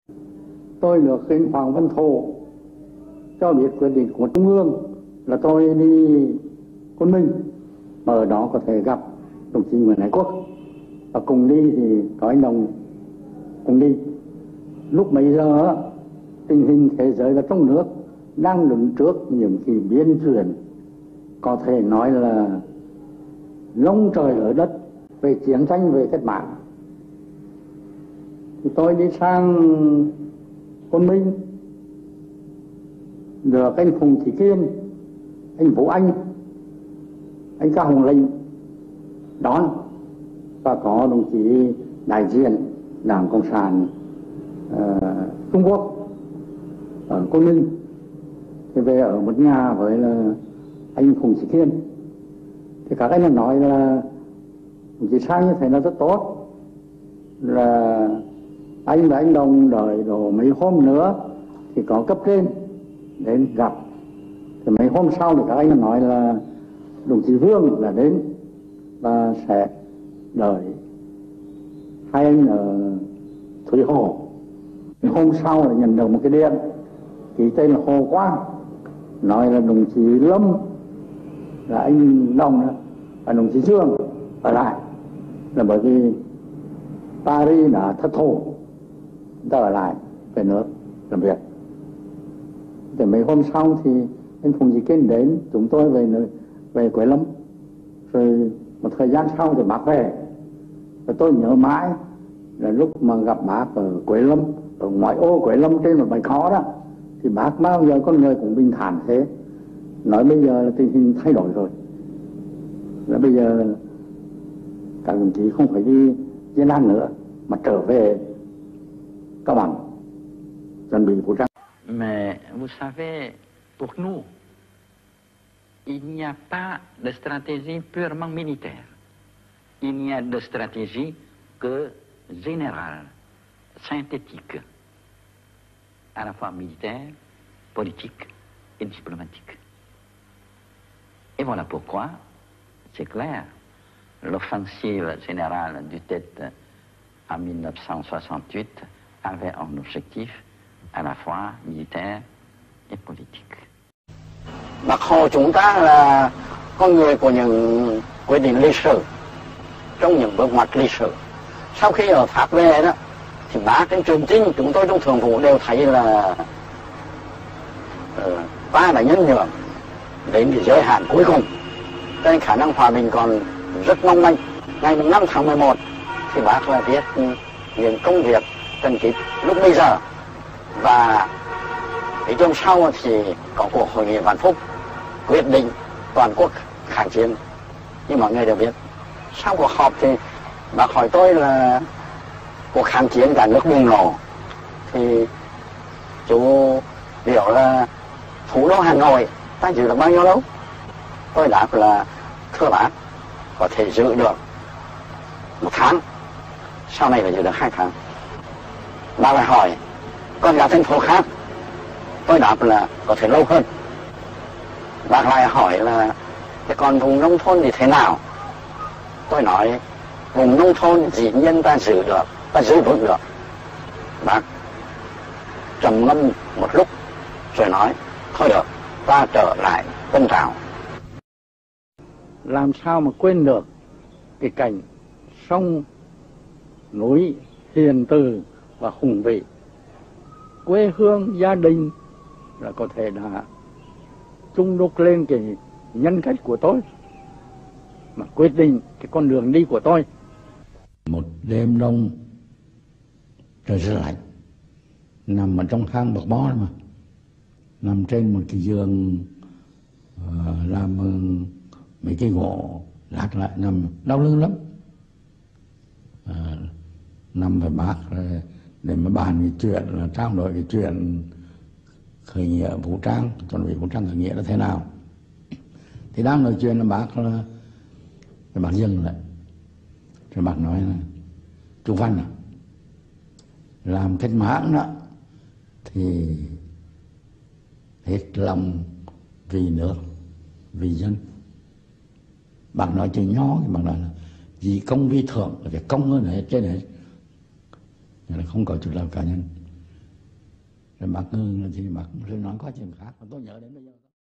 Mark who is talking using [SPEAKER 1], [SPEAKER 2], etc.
[SPEAKER 1] Tôi được xin Hoàng Văn Thụ cho biết quyết định của Trung ương là tôi đi Côn Minh, mà ở đó có thể gặp đồng chí Nguyễn Ái Quốc, và cùng đi thì có anh Đồng cùng đi. Lúc bấy giờ tình hình thế giới và trong nước đang đứng trước những cái biến chuyển có thể nói là lông trời lở đất về chiến tranh, về cách mạng. Thì tôi đi sang Côn Minh, được anh Phùng Thị Kiên, anh Vũ Anh Cao Hồng Linh đón, và có đồng chí đại diện Đảng Cộng sản Trung Quốc ở Côn Minh. Thì về ở một nhà với là anh Phùng Thị Kiên, thì các anh nói là đồng chí sang như thế là rất tốt, là anh và anh Đồng đợi đồ mấy hôm nữa thì có cấp trên đến gặp. Thì mấy hôm sau thì các anh nói là đồng chí Vương là đến và sẽ đợi hai anh ở Thủy Hồ. Hôm sau là nhận được một cái điện ký tên là Hồ Quang, nói là đồng chí Lâm là anh Đồng đó, và đồng chí Dương ở lại, là bởi vì Paris đã thất thủ, ta ở lại về nước làm việc. Thì mấy hôm sau thì anh Phùng Thị Kiên đến, chúng tôi về Quế Lâm. Rồi một thời gian sau thì bác về, và tôi nhớ mãi là lúc mà gặp bác ở Quế Lâm, ở ngoại ô Quế Lâm trên một bãi khó đó, thì bác bao giờ con người cũng bình thản thế, nói bây giờ là tình hình thay đổi rồi, là bây giờ các đồng chí không phải đi Diễn An nữa mà trở về Cao Bằng chuẩn bị vũ trang.
[SPEAKER 2] Mais vous savez, pour nous, il n'y a pas de stratégie purement militaire. Il n'y a de stratégie que générale, synthétique, à la fois militaire, politique et diplomatique. Et voilà pourquoi, c'est clair, l'offensive générale du Tet en 1968 avait un objectif à la fois militaire et politique.
[SPEAKER 3] Bác Hồ chúng ta là con người của những quyết định lịch sử, trong những bước ngoặt lịch sử. Sau khi ở Pháp về đó, thì bác trên trường trinh chúng tôi trong thường vụ đều thấy là ta đã nhân nhượng đến cái giới hạn cuối cùng, cho nên khả năng hòa bình còn rất mong manh. Ngày 5 tháng 11 thì bác là viết những công việc cần kịp lúc bây giờ, và cái trong sau thì có cuộc hội nghị Vạn Phúc quyết định toàn quốc kháng chiến, như mọi người đều biết. Sau cuộc họp thì bác hỏi tôi là cuộc kháng chiến cả nước bùng nổ thì chú hiểu là thủ đô Hà Nội ta giữ được bao nhiêu lâu? Tôi đáp là thưa bác, có thể giữ được 1 tháng, sau này phải giữ được 2 tháng. Bác lại hỏi còn cả thành phố khác, tôi đáp là có thể lâu hơn. Bác lại hỏi là thế còn vùng nông thôn thì thế nào? Tôi nói vùng nông thôn dĩ nhiên ta giữ được, ta giữ vững được. Bác trầm ngâm một lúc rồi nói thôi được, ta trở lại Tân Trào.
[SPEAKER 1] Làm sao mà quên được cái cảnh sông núi hiền từ và hùng vĩ, quê hương gia đình là có thể đã chung đúc lên cái nhân cách của tôi, mà quyết định cái con đường đi của tôi.
[SPEAKER 4] Một đêm đông trời rất lạnh, nằm ở trong hang bạc bó mà, nằm trên một cái giường làm mấy cái gỗ lát lại, nằm đau lưng lắm. Nằm với bác để mà bàn cái chuyện là trao đổi cái chuyện khởi nghĩa vũ trang, chuẩn bị vũ trang khởi nghĩa là thế nào. Thì đang nói chuyện là bác dừng lại, rồi bác nói là chú Văn à, làm cách mạng đó thì hết lòng vì nước vì dân. Bác nói chữ nhỏ thì bác nói là vì công vi thưởng là phải công hơn hết trên hết, là không có chút nào cá nhân. rồi bác ngừng thì bác rồi nói có chuyện khác mà tôi nhớ đến bây giờ.